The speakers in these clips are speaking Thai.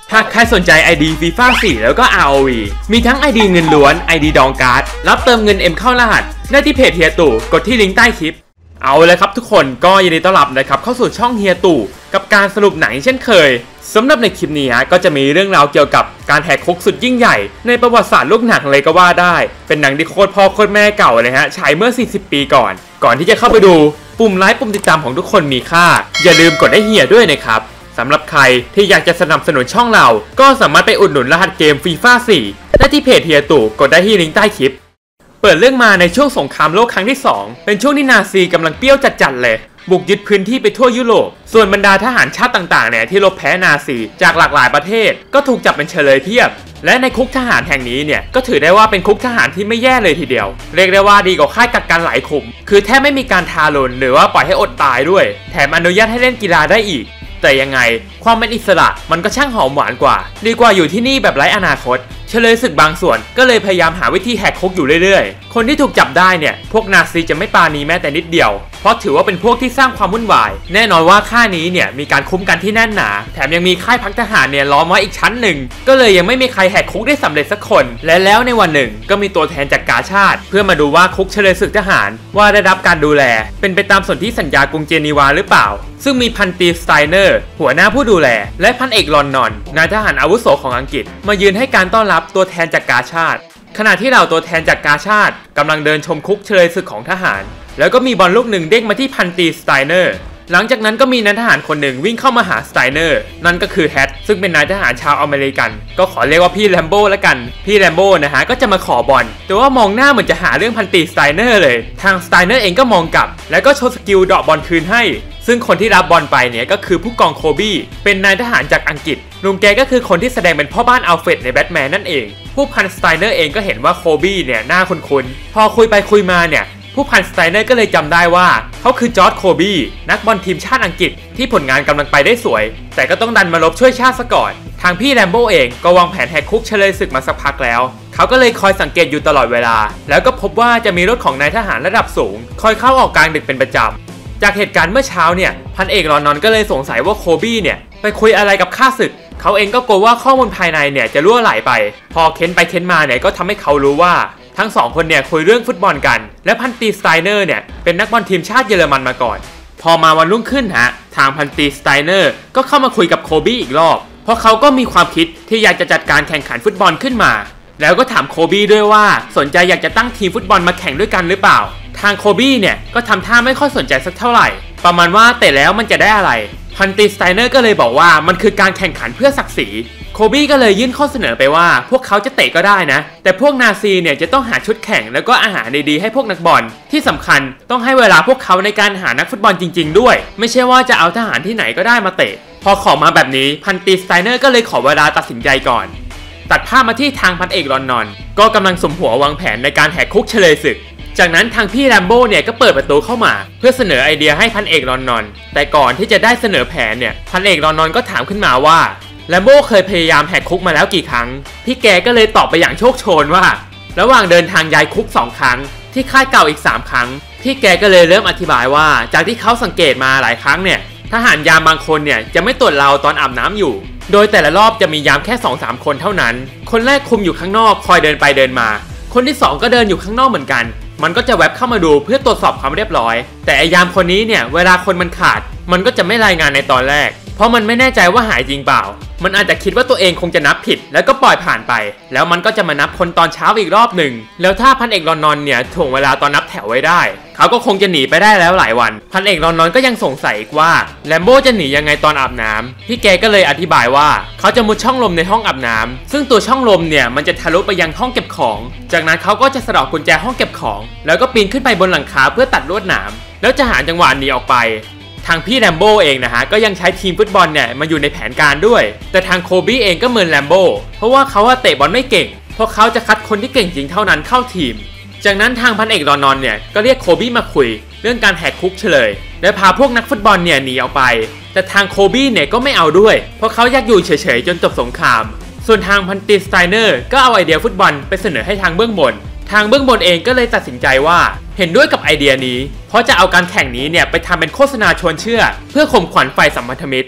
หากใครสนใจ ID FIFA 4 แล้วก็ ROV มีทั้ง ID เงินล้วน ID ดองการ์ดรับเติมเงิน M เข้ารหัสได้ที่เพจเฮียตู่กดที่ลิงก์ใต้คลิปเอาเลยครับทุกคนก็ยินดีต้อนรับนะครับเข้าสู่ช่องเฮียตู่กับการสรุปหนังเช่นเคยสำหรับในคลิปนี้ก็จะมีเรื่องราวเกี่ยวกับการแหกคุกสุดยิ่งใหญ่ในประวัติศาสตร์ลูกหนังเลยก็ว่าได้เป็นหนังที่โคตรพ่อโคตรแม่เก่าเลยฮะฉายเมื่อ40 ปีก่อนที่จะเข้าไปดูปุ่มไลค์ปุ่มติดตามของทุกคนมีค่าอย่าลืมกดให้เฮียด้วยนะครับสำหรับใครที่อยากจะสนับสนุนช่องเราก็สามารถไปอุดหนุนรหัสเกม FIFA 4 ได้ที่เพจเฮียตู่กดได้ที่ลิงก์ใต้คลิปเปิดเรื่องมาในช่วงสงครามโลกครั้งที่ 2เป็นช่วงที่นาซีกำลังเปรี้ยวจัดๆเลยบุกยึดพื้นที่ไปทั่วยุโรปส่วนบรรดาทหารชาติต่างๆเนี่ยที่รบแพ้นาซีจากหลากหลายประเทศก็ถูกจับเป็นเฉลยเพียบและในคุกทหารแห่งนี้เนี่ยก็ถือได้ว่าเป็นคุกทหารที่ไม่แย่เลยทีเดียวเรียกได้ว่าดีกว่าค่ายกักกันหลายคุมคือแทบไม่มีการทารุณหรือว่าปล่อยให้อดตายด้วยแถมอนุญาตให้เล่นกีฬาได้อีกแต่ยังไงความเป็นอิสระมันก็ช่างหอมหวานกว่าดีกว่าอยู่ที่นี่แบบไร้อนาคตเฉลยศึกบางส่วนก็เลยพยายามหาวิธีแหกคุกอยู่เรื่อยๆคนที่ถูกจับได้เนี่ยพวกนาซีจะไม่ปราณีแม้แต่นิดเดียวเพราะถือว่าเป็นพวกที่สร้างความวุ่นวายแน่นอนว่าค่ายนี้เนี่ยมีการคุ้มกันที่แน่นหนาแถมยังมีค่ายพักทหารเนี่ยล้อมไว้อีกชั้นหนึ่งก็เลยยังไม่มีใครแหกคุกได้สำเร็จสักคนและแล้วในวันหนึ่งก็มีตัวแทนจากกาชาดเพื่อมาดูว่าคุกเฉลยศึกทหารว่าได้รับการดูแลเป็นไปตามสนธิสัญญากรุงเจนีวาหรือเปล่าซึ่งมีพันตรีสไตเนอร์หัวหน้าผู้ดูแลและพันเอกลอนนอนนายทหารอาวุโสของอังกฤษมายืนให้การต้อนรับตัวแทนจากกาชาดขณะที่เหล่าตัวแทนจากกาชาดกำลังเดินชมคุกเฉลยศึกของทหารแล้วก็มีบอลลูกหนึ่งเด้งมาที่พันตรีสไตเนอร์หลังจากนั้นก็มีนายทหารคนหนึ่งวิ่งเข้ามาหาสไตเนอร์นั่นก็คือแฮตซึ่งเป็นนายทหารชาวอเมริกันก็ขอเรียกว่าพี่แลมโบ้ละกันพี่แลมโบ้นะฮะก็จะมาขอบอลแต่ว่ามองหน้าเหมือนจะหาเรื่องพันตรีสไตเนอร์เลยทางสไตเนอร์เองก็มองกลับแล้วก็โชว์สกิลเดาะบอลคืนให้ซึ่งคนที่รับบอลไปเนี่ยก็คือผู้กองโคบี้เป็นนายทหารจากอังกฤษลุงแกก็คือคนที่แสดงเป็นพ่อบ้านอัลเฟรดในแบทแมนนั่นเองผู้พันสไตเนอร์เองก็เห็นว่าโคบี้เนี่ยหน้าคุ้นๆพอคุยไปคุยมาเนี่ยผู้พันสไตเนอร์ก็เลยจำได้ว่าเขาคือจอร์จโคบี้นักบอลทีมชาติอังกฤษที่ผลงานกำลังไปได้สวยแต่ก็ต้องดันมาลบช่วยชาติซะก่อนทางพี่แลมโบ้เองก็วางแผนแหกคุกเฉลยศึกมาสักพักแล้วเขาก็เลยคอยสังเกตอยู่ตลอดเวลาแล้วก็พบว่าจะมีรถของนายทหารระดับสูงคอยเข้าออกกลางดึกเป็นประจำจากเหตุการณ์เมื่อเช้าเนี่ยพันเอกลอนนอนก็เลยสงสัยว่าโคบี้เนี่ยไปคุยอะไรกับข้าศึกเขาเองก็กลัวว่าข้อมูลภายในเนี่ยจะรั่วไหลไปพอเค้นไปเค้นมาเนี่ยก็ทำให้เขารู้ว่าทั้งสองคนเนี่ยคุยเรื่องฟุตบอลกันและพันตรีสไตเนอร์เนี่ยเป็นนักบอลทีมชาติเยอรมันมาก่อนพอมาวันรุ่งขึ้นทางพันตรีสไตเนอร์ก็เข้ามาคุยกับโคบี้อีกรอบเพราะเขาก็มีความคิดที่อยากจะจัดการแข่งขันฟุตบอลขึ้นมาแล้วก็ถามโคบี้ด้วยว่าสนใจอยากจะตั้งทีมฟุตบอลมาแข่งด้วยกันหรือเปล่าทางโคบี้เนี่ยก็ทำท่าไม่ค่อยสนใจสักเท่าไหร่ประมาณว่าแต่แล้วมันจะได้อะไรพันตรีสไตเนอร์ก็เลยบอกว่ามันคือการแข่งขันเพื่อศักดิ์ศรีโคบี้ก็เลยยื่นข้อเสนอไปว่าพวกเขาจะเตะก็ได้นะแต่พวกนาซีเนี่ยจะต้องหาชุดแข่งแล้วก็อาหารดีๆให้พวกนักบอลที่สำคัญต้องให้เวลาพวกเขาในการหานักฟุตบอลจริงๆด้วยไม่ใช่ว่าจะเอาทหารที่ไหนก็ได้มาเตะพอขอมาแบบนี้พันตรีสไตเนอร์ก็เลยขอเวลาตัดสินใจก่อนตัดภาพมาที่ทางพันเอกลอนนอนก็กำลังสมหัววางแผนในการแหกคุกเฉลยศึกจากนั้นทางพี่แลมโบ้เนี่ยก็เปิดประตูเข้ามาเพื่อเสนอไอเดียให้พันเอกลอนนอนแต่ก่อนที่จะได้เสนอแผนเนี่ยพันเอกลอนนอนก็ถามขึ้นมาว่าแลมโบ้เคยพยายามแหกคุกมาแล้วกี่ครั้งพี่แกก็เลยตอบไปอย่างโชคโชนว่าระหว่างเดินทางย้ายคุก2 ครั้งที่ค่ายเก่าอีก3 ครั้งพี่แกก็เลยเริ่มอธิบายว่าจากที่เขาสังเกตมาหลายครั้งเนี่ยทหารยามบางคนเนี่ยจะไม่ตรวจเราตอนอาบน้ำอยู่โดยแต่ละรอบจะมียามแค่ 2-3 คนเท่านั้นคนแรกคุมอยู่ข้างนอกคอยเดินไปเดินมาคนที่2ก็เดินอยู่ข้างนอกเหมือนกันมันก็จะแวบเข้ามาดูเพื่อตรวจสอบความเรียบร้อยแต่ไอยามคนนี้เนี่ยเวลาคนมันขาดมันก็จะไม่รายงานในตอนแรกเพราะมันไม่แน่ใจว่าหายจริงเปล่ามันอาจจะคิดว่าตัวเองคงจะนับผิดแล้วก็ปล่อยผ่านไปแล้วมันก็จะมานับคนตอนเช้าอีกรอบหนึ่งแล้วถ้าพันเอกลอนนอนเนี่ยถ่วงเวลาตอนนับแถวไว้ได้เขาก็คงจะหนีไปได้แล้วหลายวันพันเอกลอนนอนก็ยังสงสัยอีกว่าแลมโบ้จะหนียังไงตอนอาบน้ำพี่แกก็เลยอธิบายว่าเขาจะมุดช่องลมในห้องอาบน้ำซึ่งตัวช่องลมเนี่ยมันจะทะลุไปยังห้องเก็บของจากนั้นเขาก็จะสะดอกกุญแจห้องเก็บของแล้วก็ปีนขึ้นไปบนหลังคาเพื่อตัดลวดหนามแล้วจะหาจังหวะหนีออกไปทางพี่แลมโบ้เองนะฮะก็ยังใช้ทีมฟุตบอลเนี่ยมาอยู่ในแผนการด้วยแต่ทางโคบี้เองก็เหมือนแลมโบ้เพราะว่าเขาเตะบอลไม่เก่งเพราะเขาจะคัดคนที่เก่งจริงเท่านั้นเข้าทีมจากนั้นทางพันเอกลอนนอนเนี่ยก็เรียกโคบี้มาคุยเรื่องการแหกคุกเฉลยและพาพวกนักฟุตบอลเนี่ยหนีออกไปแต่ทางโคบี้เนี่ยก็ไม่เอาด้วยเพราะเขาอยากอยู่เฉยๆจนจบสงครามส่วนทางพันตรีสไตเนอร์ก็เอาไอเดียฟุตบอลไปเสนอให้ทางเบื้องบนเองก็เลยตัดสินใจว่าเห็นด้วยกับไอเดียนี้เพราะจะเอาการแข่งนี้เนี่ยไปทำเป็นโฆษณาชวนเชื่อเพื่อข่มขวัญฝ่ายสัมพันธมิตรท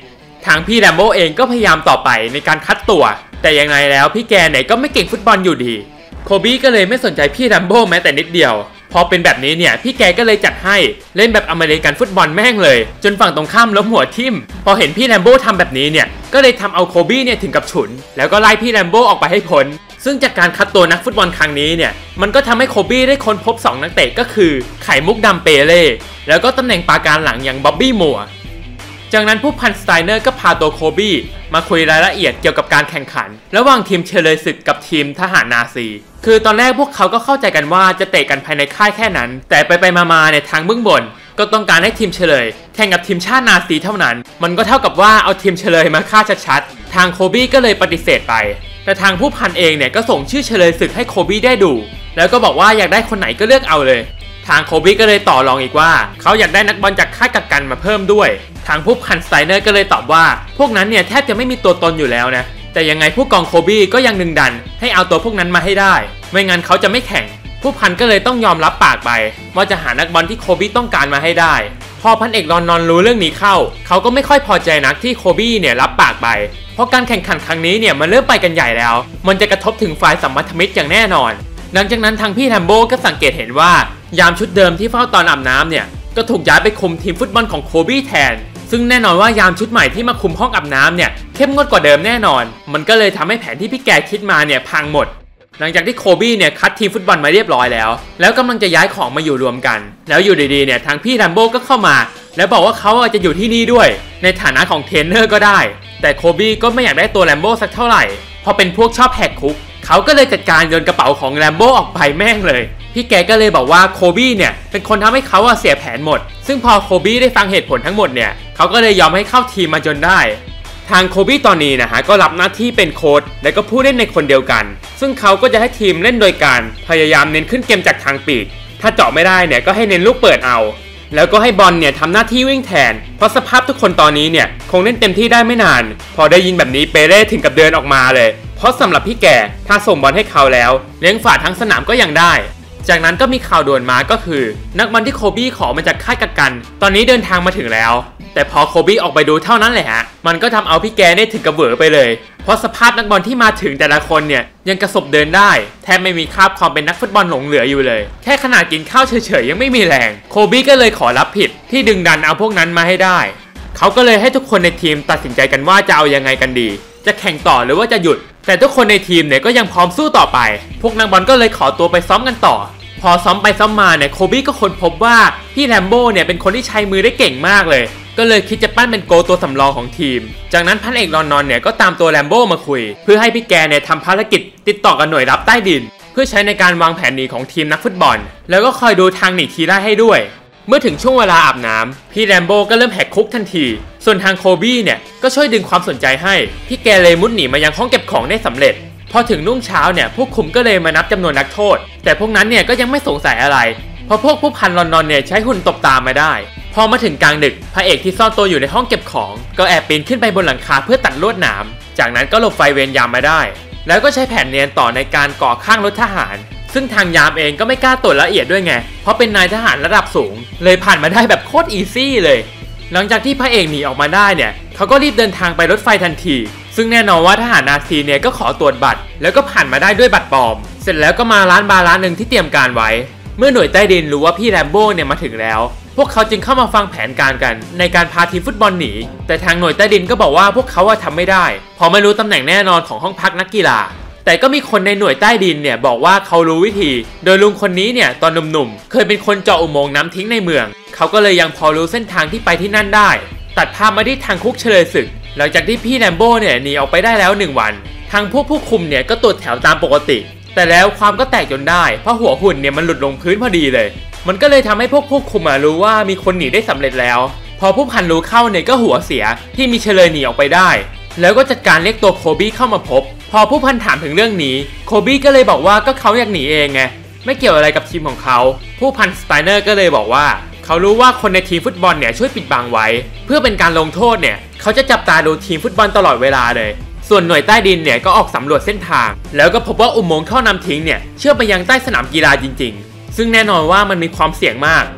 ทางพี่แรมโบ้เองก็พยายามต่อไปในการคัดตัวแต่อย่างไรแล้วพี่แกเนี่ยก็ไม่เก่งฟุตบอลอยู่ดีโคบี้ก็เลยไม่สนใจพี่แรมโบ้แม้แต่นิดเดียวพอเป็นแบบนี้เนี่ยพี่แกก็เลยจัดให้เล่นแบบอเมริกันฟุตบอลแม่งเลยจนฝั่งตรงข้ามล้มหัวทิ่มพอเห็นพี่แรมโบ้ทำแบบนี้เนี่ยก็เลยทำเอาโคบี้เนี่ยถึงกับฉุนแล้วก็ไล่พี่แรมโบ้ออกไปให้พ้นซึ่งจากการคัดตัวนักฟุตบอลครั้งนี้เนี่ยมันก็ทำให้โคบี้ได้ค้นพบ2นักเตะก็คือไข่มุกดำเปเล่แล้วก็ตำแหน่งปราการหลังอย่างบ๊อบบี้มัวจากนั้นผู้พันสไตเนอร์ก็พาตัวโคบี้มาคุยรายละเอียดเกี่ยวกับการแข่งขันระหว่างทีมเฉลยศึกกับทีมทหารนาซีคือตอนแรกพวกเขาก็เข้าใจกันว่าจะเตะกันภายในค่ายแค่นั้นแต่ไปมาในทางเบื้องบนก็ต้องการให้ทีมเฉลยแข่งกับทีมชาตินาซีเท่านั้นมันก็เท่ากับว่าเอาทีมเฉลยมาฆ่าชัดๆทางโคบี้ก็เลยปฏิเสธไปแต่ทางผู้พันเองเนี่ยก็ส่งชื่อเฉลยศึกให้โคบี้ได้ดูแล้วก็บอกว่าอยากได้คนไหนก็เลือกเอาเลยทางโคบี้ก็เลยต่อรองอีกว่าเขาอยากได้นักบอลจากค่ายกักกันมาเพิ่มด้วยทางผู้พันสไตเนอร์ก็เลยตอบว่าพวกนั้นเนี่ยแทบจะไม่มีตัวตนอยู่แล้วนะแต่ยังไงผู้กองโคบี้ก็ยังดึงดันให้เอาตัวพวกนั้นมาให้ได้ไม่งั้นเขาจะไม่แข่งผู้พันก็เลยต้องยอมรับปากไปว่าจะหานักบอลที่โคบี้ต้องการมาให้ได้พอพันเอกรอนนอนรู้เรื่องนี้เข้าเขาก็ไม่ค่อยพอใจนักที่โคบี้เนี่ยรับปากไปเพราะการแข่งขันครั้งนี้เนี่ยมันเริ่มไปกันใหญ่แล้วมันจะกระทบถึงฝ่ายสัมพันธมิตรอย่างแน่นอนหลังจากนั้นทางพี่แรมโบ้ก็สังเกตเห็นว่ายามชุดเดิมที่เฝ้าตอนอาบน้ำเนี่ยก็ถูกย้ายไปคุมทีมฟุตบอลของโคบี้แทนซึ่งแน่นอนว่ายามชุดใหม่ที่มาคุมห้องอาบน้ำเนี่ยเข้มงวดกว่าเดิมแน่นอนมันก็เลยทำให้แผนที่พี่แกคิดมาเนี่ยพังหมดหลังจากที่โคบี้เนี่ยคัดทีมฟุตบอลมาเรียบร้อยแล้วกำลังจะย้ายของมาอยู่รวมกันแล้วอยู่ดีๆเนี่ยทางพี่แรมโบ้ก็เข้ามาแล้วบอกว่าเขาจะอยู่ที่นี่ด้วยในฐานะของเทรนเนอร์ก็ได้แต่โคบี้ก็ไม่อยากได้ตัวแรมโบ้สักเท่าไหร่เพราะเป็นพวกชอบแหกคุกเขาก็เลยจัดการโยนกระเป๋าของแรมโบ้ออกไปแม่งเลยพี่แกก็เลยบอกว่าโคบี้เนี่ยเป็นคนทำให้เขาเสียแผนหมดซึ่งพอโคบี้ได้ฟังเหตุผลทั้งหมดเนี่ยเขาก็เลยยอมให้เข้าทีมมาจนได้ทางโคบี้ตอนนี้นะฮะก็รับหน้าที่เป็นโค้ชและก็ผู้เล่นในคนเดียวกันซึ่งเขาก็จะให้ทีมเล่นโดยการพยายามเน้นขึ้นเกมจากทางปีกถ้าเจาะไม่ได้เนี่ยก็ให้เน้นลูกเปิดเอาแล้วก็ให้บอลเนี่ยทำหน้าที่วิ่งแทนเพราะสภาพทุกคนตอนนี้เนี่ยคงเล่นเต็มที่ได้ไม่นานพอได้ยินแบบนี้เปเร่ถึงกับเดินออกมาเลยเพราะสำหรับพี่แกถ้าส่งบอลให้เขาแล้วเลี้ยงฝ่าทั้งสนามก็ยังได้จากนั้นก็มีข่าวด่วนมาก็คือนักบอลที่โคบี้ขอมาจากค่ายกักกันตอนนี้เดินทางมาถึงแล้วแต่พอโคบี้ออกไปดูเท่านั้นแหละฮะมันก็ทำเอาพี่แกได้ถึงกับเหวอไปเลยเพราะสภาพนักบอลที่มาถึงแต่ละคนเนี่ยยังกระสบเดินได้แทบไม่มีคราบความเป็นนักฟุตบอลหลงเหลืออยู่เลยแค่ขนาดกินข้าวเฉยๆยังไม่มีแรงโคบี้ก็เลยขอรับผิดที่ดึงดันเอาพวกนั้นมาให้ได้เขาก็เลยให้ทุกคนในทีมตัดสินใจกันว่าจะเอายังไงกันดีจะแข่งต่อหรือว่าจะหยุดแต่ทุกคนในทีมเนี่ยก็ยังพร้อมสู้ต่อไปพวกนักบอลก็เลยขอตัวไปซ้อมกันต่อพอซ้อมไปซ้อมมาเนี่ยโคบี้ก็ค้นพบว่าพี่แรมโบ้เนี่ยเป็นคนที่ใช้มือได้เก่งมากเลยก็เลยคิดจะปั้นเป็นโกตัวสำรองของทีมจากนั้นพันเอกรอนนอนเนี่ยก็ตามตัวแรมโบ้มาคุยเพื่อให้พี่แกเนี่ยทำภารกิจติดต่อกับหน่วยรับใต้ดินเพื่อใช้ในการวางแผนหนีของทีมนักฟุตบอลแล้วก็คอยดูทางหนีทีไล่ให้ด้วยเมื่อถึงช่วงเวลาอาบน้ำพี่แรมโบ้ก็เริ่มแหกคุกทันทีส่วนทางโคบี้เนี่ยก็ช่วยดึงความสนใจให้พี่แกเลยมุดหนีมายังห้องเก็บของได้สำเร็จพอถึงรุ่งเช้าเนี่ยผู้คุมก็เลยมานับจำนวนนักโทษแต่พวกนั้นเนี่ยก็ยังไม่สงสัยอะไรเพราะพวกผู้พันลอนดอนเนี่ยใช้หุ่นตบตามมาได้พอมาถึงกลางดึกพระเอกที่ซ่อนตัวอยู่ในห้องเก็บของก็แอบปีนขึ้นไปบนหลังคาเพื่อตัดลวดหนามจากนั้นก็หลบไฟเวรยามมาได้แล้วก็ใช้แผนเนียนต่อในการก่อข้างรถทหารซึ่งทางยามเองก็ไม่กล้าตรวจละเอียดด้วยไงเพราะเป็นนายทหารระดับสูงเลยผ่านมาได้แบบโคตรอีซี่เลยหลังจากที่พระเอกหนีออกมาได้เนี่ยเขาก็รีบเดินทางไปรถไฟทันทีซึ่งแน่นอนว่าทหารนาซีเนี่ยก็ขอตรวจบัตรแล้วก็ผ่านมาได้ด้วยบัตรปลอมเสร็จแล้วก็มาร้านบาร์ร้านหนึ่งที่เตรียมการไว้เมื่อหน่วยใต้ดินรู้ว่าพี่แรมโบ้เนี่ยมาถึงแล้วพวกเขาจึงเข้ามาฟังแผนการกันในการพาทีมฟุตบอลหนีแต่ทางหน่วยใต้ดินก็บอกว่าพวกเขาทำไม่ได้เพราะไม่รู้ตำแหน่งแน่นอนของห้องพักนักกีฬาแต่ก็มีคนในหน่วยใต้ดินเนี่ยบอกว่าเขารู้วิธีโดยลุงคนนี้เนี่ยตอนหนุ่มๆเคยเป็นคนเจาะอุโมงค์น้ำทิ้งในเมืองเขาก็เลยยังพอรู้เส้นทางที่ไปที่นั่นได้ตัดภาพมาที่ทางคุกเฉลยศึกหลังจากที่พี่แรมโบ้เนี่ยหนีออกไปได้แล้ว1 วันทางพวกผู้คุมเนี่ยก็ตรวจแถวตามปกติแต่แล้วความก็แตกจนได้เพราะหัวหุ่นเนี่ยมันหลุดลงพื้นพอดีเลยมันก็เลยทำให้พวกผู้คุมรู้ว่ามีคนหนีได้สำเร็จแล้วพอผู้พันรู้เข้าเนี่ยก็หัวเสียที่มีเฉลยหนีออกไปได้แล้วก็จัดการเรียกตัวโคบี้เข้ามาพบพอผู้พันถามถึงเรื่องนี้โคบี้ก็เลยบอกว่าก็เขาอยากหนีเองไงไม่เกี่ยวอะไรกับทีมของเขาผู้พันสไตเนอร์ก็เลยบอกว่าเขารู้ว่าคนในทีมฟุตบอลเนี่ยช่วยปิดบังไว้เพื่อเป็นการลงโทษเนี่ยเขาจะจับตาดูทีมฟุตบอลตลอดเวลาเลยส่วนหน่วยใต้ดินเนี่ยก็ออกสำรวจเส้นทางแล้วก็พบว่าอุโมงค์ท่อน้ำทิ้งเนี่ยเชื่อมไปยังใต้สนามกีฬาจริงๆซึ่งแน่นอนว่ามันมีความเสี่ยงมาก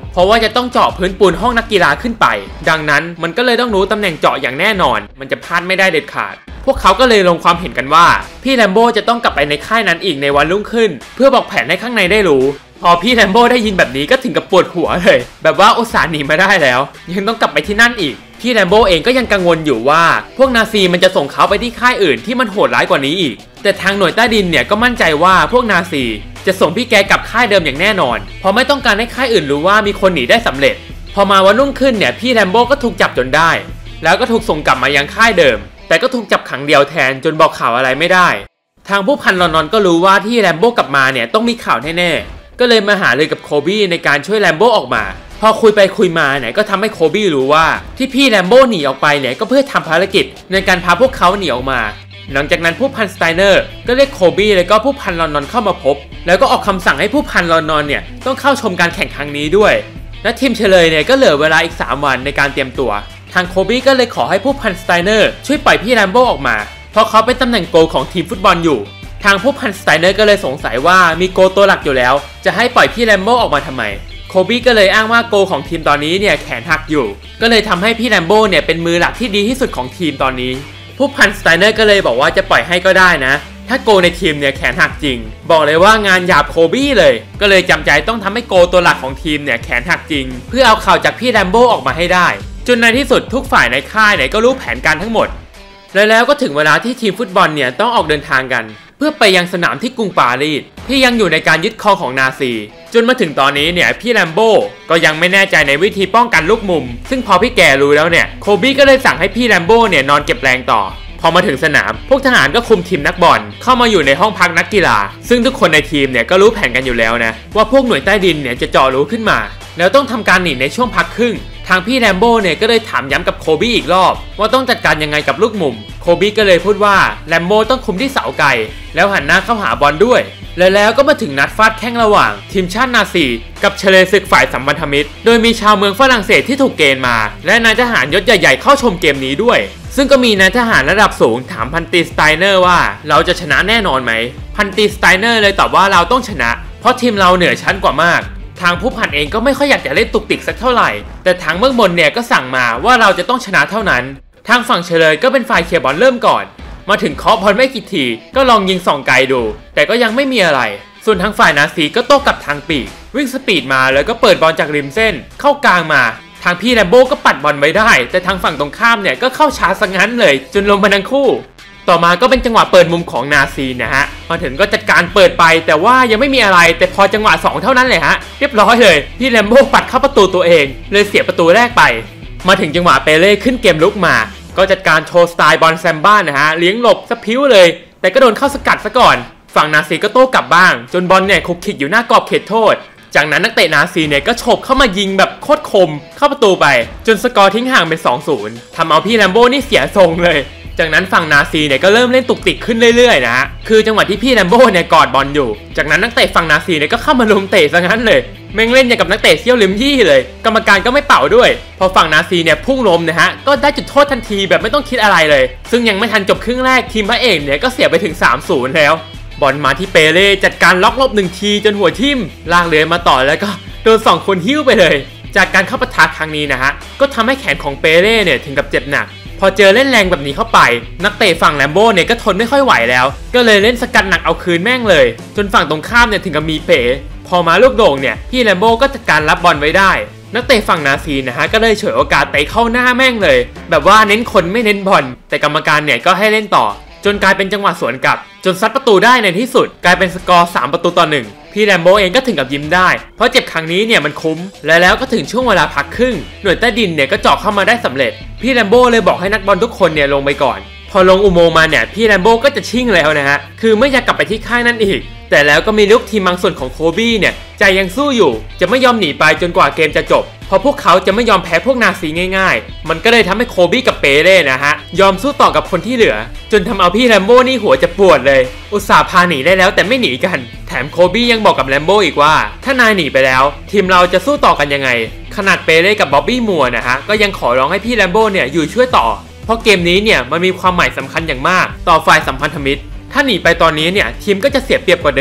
เพราะว่าจะต้องเจาะพื้นปูนห้องนักกีฬาขึ้นไปดังนั้นมันก็เลยต้องรู้ตำแหน่งเจาะอย่างแน่นอนมันจะพลาดไม่ได้เด็ดขาดพวกเขาก็เลยลงความเห็นกันว่าพี่แลมโบ้จะต้องกลับไปในค่ายนั้นอีกในวันรุ่งขึ้นเพื่อบอกแผนให้ข้างในได้รู้พอพี่แลมโบ้ได้ยินแบบนี้ก็ถึงกับปวดหัวเลยแบบว่าอุตส่าห์หนีมาได้แล้วยังต้องกลับไปที่นั่นอีกพี่แลมโบ้เองก็ยังกังวลอยู่ว่าพวกนาซีมันจะส่งเขาไปที่ค่ายอื่นที่มันโหดร้ายกว่านี้อีกแต่ทางหน่วยใต้ดินเนี่ยก็มั่นใจว่าพวกนาซีจะส่งพี่แกกลับค่ายเดิมอย่างแน่นอนเพราะไม่ต้องการให้ค่ายอื่นรู้ว่ามีคนหนีได้สำเร็จพอมาวันรุ่งขึ้นเนี่ยพี่แลมโบ้ก็ถูกจับจนได้แล้วก็ถูกส่งกลับมายังค่ายเดิมแต่ก็ถูกจับขังเดียวแทนจนบอกข่าวอะไรไม่ได้ทางผู้พันลอนดอนก็รู้ว่าที่แลมโบ้กลับมาเนี่ยต้องมีข่าวแน่ๆก็เลยมาหารือกับโคบี้ในการช่วยแลมโบ้ออกมาพอคุยไปคุยมาเนี่ยก็ทำให้โคบี้รู้ว่าที่พี่แลมโบ้หนีออกไปเนี่ยก็เพื่อทำภารกิจในการพาพวกเขาหนีออกมาหลังจากนั้นผู้พันสไตเนอร์ก็เรียกโคบี้และก็ผู้พันลอนดอนเข้ามาพบแล้วก็ออกคำสั่งให้ผู้พันลอนดอนเนี่ยต้องเข้าชมการแข่งครั้งนี้ด้วยและทีมเฉลยเนี่ยก็เหลือเวลาอีก3วันในการเตรียมตัวทางโคบี้ก็เลยขอให้ผู้พันสไตเนอร์ช่วยปล่อยพี่แลมโบ้ออกมาเพราะเขาเป็นตำแหน่งโกลของทีมฟุตบอลอยู่ทางผู้พันสไตเนอร์ก็เลยสงสัยว่ามีโกลตัวหลักอยู่แล้วจะให้ปล่อยพี่แลมโบ้ออกมาทำไมโคบี้ก็เลยอ้างว่าโกลของทีมตอนนี้เนี่ยแขนหักอยู่ก็เลยทำให้พี่แลมโบ้เนี่ยเป็นมือหลักที่ดีที่สุดของทีมตอนนี้ผู้พันสไตเนอร์ก็เลยบอกว่าจะปล่อยให้ก็ได้นะถ้าโกลในทีมเนี่ยแขนหักจริงบอกเลยว่างานหยาบโคบี้เลยก็เลยจำใจต้องทำให้โกลตัวหลักของทีมเนี่ยแขนหักจริงเพื่อเอาข่าวจากพี่แลมโบ้ออกมาให้ได้จนในที่สุดทุกฝ่ายในค่ายเนี่ยก็รู้แผนการทั้งหมดแล้วก็ถึงเวลาที่ทีมฟุตบอลเนี่ยต้องออกเดินทางกันเพื่อไปยังสนามที่กรุงปารีสที่ยังอยู่ในการยึดครองของนาซีจนมาถึงตอนนี้เนี่ยพี่แลมโบ้ก็ยังไม่แน่ใจในวิธีป้องกันลูกมุมซึ่งพอพี่แกรู้แล้วเนี่ยโคบี้ก็เลยสั่งให้พี่แลมโบ้เนี่ยนอนเก็บแรงต่อพอมาถึงสนามพวกทหารก็คุมทีมนักบอลเข้ามาอยู่ในห้องพักนักกีฬาซึ่งทุกคนในทีมเนี่ยก็รู้แผนกันอยู่แล้วนะว่าพวกหน่วยใต้ดินเนี่ยจะเจาะรูขึ้นมาแล้วต้องทำการหนีในช่วงพักครึ่งทางพี่แลมโบ้เนี่ยก็เลยถามย้ำกับโคบี้อีกรอบว่าต้องจัดการยังไงกับลูกมุมโคบี้ก็เลยพูดว่าแลมโบ้ต้องคุมที่เสาไกลแล้วหันหน้าเข้าหาบอลด้วยแล้วก็มาถึงนัดฟาดแข้งระหว่างทีมชาตินาซีกับเฉลยศึกฝ่ายสัมพันธมิตรโดยมีชาวเมืองฝรั่งเศสที่ถูกเกณฑ์มาและนายทหารยศใหญ่ๆเข้าชมเกมนี้ด้วยซึ่งก็มีนายทหารระดับสูงถามพันตีสไตเนอร์ว่าเราจะชนะแน่นอนไหมพันตีสไตเนอร์เลยตอบว่าเราต้องชนะเพราะทีมเราเหนือชั้นกว่ามากทางผู้พันเองก็ไม่ค่อยอยากจะเล่นตุกติกสักเท่าไหร่แต่ทางเบื้องบนเนี่ยก็สั่งมาว่าเราจะต้องชนะเท่านั้นทางฝั่งเฉลยก็เป็นฝ่ายเคลียร์บอลเริ่มก่อนมาถึงเคาะบอลไม่กี่ทีก็ลองยิงส่องไกลดูแต่ก็ยังไม่มีอะไรส่วนทางฝ่ายนาซีก็โต้กลับทางปีกวิ่งสปีดมาแล้วก็เปิดบอลจากริมเส้นเข้ากลางมาทางพี่แลมโบ้ก็ปัดบอลไว้ได้แต่ทางฝั่งตรงข้ามเนี่ยก็เข้าช้าซะงั้นเลยจนลงมาทั้งคู่ต่อมาก็เป็นจังหวะเปิดมุมของนาซีนะฮะมาถึงก็จัดการเปิดไปแต่ว่ายังไม่มีอะไรแต่พอจังหวะ2เท่านั้นเลยฮะเรียบร้อยเลยพี่แลมโบ้ปัดเข้าประตูตัวเองเลยเสียประตูแรกไปมาถึงจังหวะเปเล่ขึ้นเกมลุกมาก็จัดการโชว์สไตล์บอลแซมบ้านะฮะเลี้ยงหลบสะพิ้วเลยแต่ก็โดนเข้าสกัดซะก่อนฝั่งนาซีก็โต้กลับบ้างจนบอลเนี่ยคุกคิกอยู่หน้ากรอบเขตโทษจากนั้นนักเตะนาซีเนี่ยก็โฉบเข้ามายิงแบบโคตรคมเข้าประตูไปจนสกอร์ทิ้งห่างเป็น 2-0 ทำเอาพี่แลมโบ้นี่เสียทรงเลยจากนั้นฝั่งนาซีเนี่ยก็เริ่มเล่นตุกติกขึ้นเรื่อยๆนะฮะคือจังหวะที่พี่แลมโบ้เนี่ยกอดบอลอยู่จากนั้นนักเตะฝั่งนาซีเนี่ยก็เข้ามาลุมเตะซะงั้นเลยแม่งเล่นอย่างกับนักเตะเซี่ยวลิมยี่เลยกรรมการก็ไม่เป่าด้วยพอฝั่งนาซีเนี่ยพุ่งล้มนะฮะก็ได้จุดโทษทันทีแบบไม่ต้องคิดอะไรเลยซึ่งยังไม่ทันจบครึ่งแรกทีมพระเอกเนี่ยก็เสียไปถึง 3-0 แล้วบอลมาที่เปเล่จัดการล็อกลบ1ทีจนหัวทิ่มลากเลื้อยมาต่อแล้วก็โดน2คนหิ้วไปเลยจากการเข้าปะทะครั้งนี้นะฮะก็ทำให้แขนของเปเล่เนี่ยถึงกับเจ็บหนักพอเจอเล่นแรงแบบนี้เข้าไปนักเตะฝั่งแลมโบ้เนี่ยก็ทนไม่ค่อยไหวแล้วก็เลยเล่นสกัดหนักเอาคืนแม่งเลยจนฝั่งตรงข้ามเนี่ยถึงกับมีเป๋พอมาลูกโด่งเนี่ยพี่แลมโบ้ก็จัดการรับบอลไว้ได้นักเตะฝั่งนาซีนะฮะก็เลยฉวยโอกาสเตะเข้าหน้าแม่งเลยแบบว่าเน้นคนไม่เน้นบอลแต่กรรมการเนี่ยก็ให้เล่นต่อจนกลายเป็นจังหวะสวนกลับจนซัดประตูได้ในที่สุดกลายเป็นสกอร์3-1พี่แลมโบ้เองก็ถึงกับยิ้มได้เพราะเจ็บครั้งนี้เนี่ยมันคุ้มแล้วก็ถึงช่วงเวลาพักครึ่งหน่วยใต้ดินเนี่ยก็เจาะเข้ามาได้สำเร็จพี่แลมโบ้เลยบอกให้นักบอลทุกคนเนี่ยลงไปก่อนพอลงอุโมงค์มาเนี่ยพี่แลมโบ้ก็จะชิ่งแล้วนะฮะคือไม่อยากกลับไปที่ค่ายนั่นอีกแต่แล้วก็มีลูกทีมบางส่วนของโคบี้เนี่ยใจยังสู้อยู่จะไม่ยอมหนีไปจนกว่าเกมจะจบเพราะพวกเขาจะไม่ยอมแพ้พวกนาซีง่ายๆมันก็เลยทำให้โคบี้กับเปเล่นะฮะยอมสู้ต่อกับคนที่เหลือจนทำเอาพี่แลมโบ้นี่หัวจะปวดเลยอุตส่าห์พาหนีได้แล้วแต่ไม่หนีกันแถมโคบี้ยังบอกกับแลมโบ้อีกว่าถ้านายหนีไปแล้วทีมเราจะสู้ต่อกันยังไงขนาดเปเล่กับบ๊อบบี้มัวนะฮะก็ยังขอร้องให้พี่แลมโบ้เนี่ยอยู่ช่วยต่อเพราะเกมนี้เนี่ยมันมีความหมายสำคัญอย่างมากต่อฝ่ายสัมพันธมิตรถ้าหนีไปตอนนี้เนี่ยทีมก็จะเสียเปรียบกว่าเดิมพ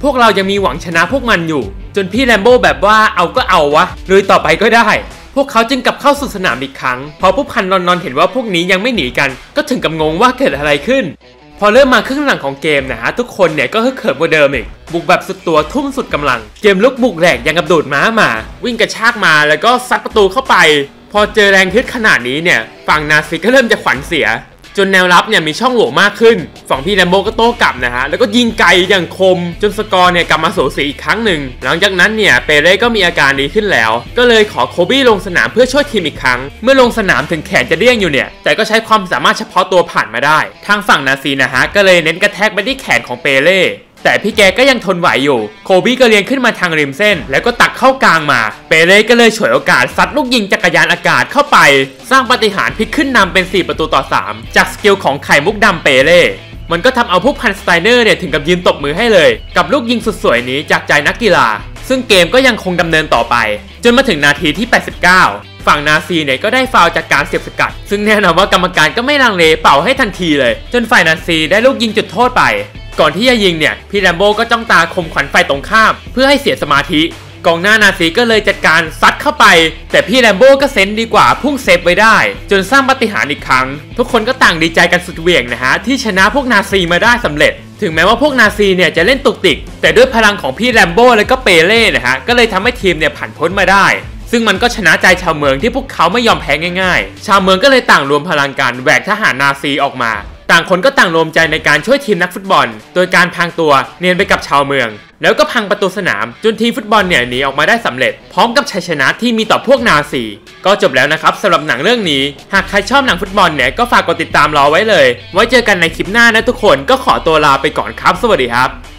พวกเรายังมีหวังชนะพวกมันอยู่จนพี่แรมโบ้แบบว่าเอาก็เอาวะลุยต่อไปก็ได้พวกเขาจึงกลับเข้าสู่สนามอีกครั้งพอผู้พันลอนนอนเห็นว่าพวกนี้ยังไม่หนีกันก็ถึงกับงงว่าเกิดอะไรขึ้นพอเริ่มมาครึ่งหลังของเกมนะฮะทุกคนเนี่ยก็ฮึกเหิมกว่าเดิมอีกบุกแบบสุดตัวทุ่มสุดกำลังเกมลุกบุกแหลกยังกับดูดม้ามาวิ่งกระชากมาแล้วก็ซัดประตูเข้าไปพอเจอแรงฮึดขนาดนี้เนี่ยฝั่งนาซีก็เริ่มจะขวัญเสียจนแนวรับเนี่ยมีช่องโหว่มากขึ้นฝั่งพี่แรมโบ้ก็โต้กลับนะฮะแล้วก็ยิงไกลอย่างคมจนสกอร์เนี่ยกลับมาสูสีอีกครั้งหนึ่งหลังจากนั้นเนี่ยเปเร่ก็มีอาการดีขึ้นแล้วก็เลยขอโคบี้ลงสนามเพื่อช่วยทีมอีกครั้งเมื่อลงสนามถึงแขนจะเดี้ยงอยู่เนี่ยแต่ก็ใช้ความสามารถเฉพาะตัวผ่านมาได้ทางฝั่งนาซีนะฮะก็เลยเน้นกระแทกไปที่แขนของเปเร่แต่พี่แกก็ยังทนไหวอยู่โคบี้ก็เลี้ยงขึ้นมาทางริมเส้นแล้วก็ตักเข้ากลางมาเปเร่ก็เลยฉวยโอกาสซัดลูกยิงจักรยานอากาศเข้าไปสร้างปาฏิหาริย์พลิกขึ้นนำเป็น4-3จากสกิลของไข่มุกดำเปเร่มันก็ทำเอาผู้พันสไตเนอร์เนี่ยถึงกับยืนตบมือให้เลยกับลูกยิงสุดสวยนี้จากใจนักกีฬาซึ่งเกมก็ยังคงดำเนินต่อไปจนมาถึงนาทีที่89ฝั่งนาซีเนี่ยก็ได้ฟาวล์จากการเสียบสกัดซึ่งแน่นอนว่ากรรมการก็ไม่ลังเลเป่าให้ทันทีเลยจนฝ่ายนาซีได้ลูกยิงจุดโทษไปก่อนที่จะยิงเนี่ยพี่แรมโบ้ก็จ้องตาคมขวัญฝ่ายตรงข้ามเพื่อให้เสียสมาธิกองหน้านาซีก็เลยจัดการซัดเข้าไปแต่พี่แรมโบ้ก็เซนส์ดีกว่าพุ่งเซฟไว้ได้จนสร้างปาฏิหาริย์อีกครั้งทุกคนก็ต่างดีใจกันสุดเหวี่ยงนะฮะที่ชนะพวกนาซีมาได้สำเร็จถึงแม้ว่าพวกนาซีเนี่ยจะเล่นตุกติกแต่ด้วยพลังของพี่แรมโบ้และก็เปเร่นะฮะก็เลยทำให้ทีมเนี่ยผ่านพ้นมาได้ซึ่งมันก็ชนะใจชาวเมืองที่พวกเขาไม่ยอมแพ้ง่ายๆชาวเมืองก็เลยต่างรวมพลังกันแหวกทหารนาซีออกมาต่างคนก็ต่างรวมใจในการช่วยทีมนักฟุตบอลโดยการพรางตัวเนียนไปกับชาวเมืองแล้วก็พังประตูสนามจนทีมฟุตบอลเนี่ยหนีออกมาได้สำเร็จพร้อมกับชัยชนะที่มีต่อพวกนาซีก็จบแล้วนะครับสำหรับหนังเรื่องนี้หากใครชอบหนังฟุตบอลเนี่ยก็ฝากกดติดตามรอไว้เลยไว้เจอกันในคลิปหน้านะทุกคนก็ขอตัวลาไปก่อนครับสวัสดีครับ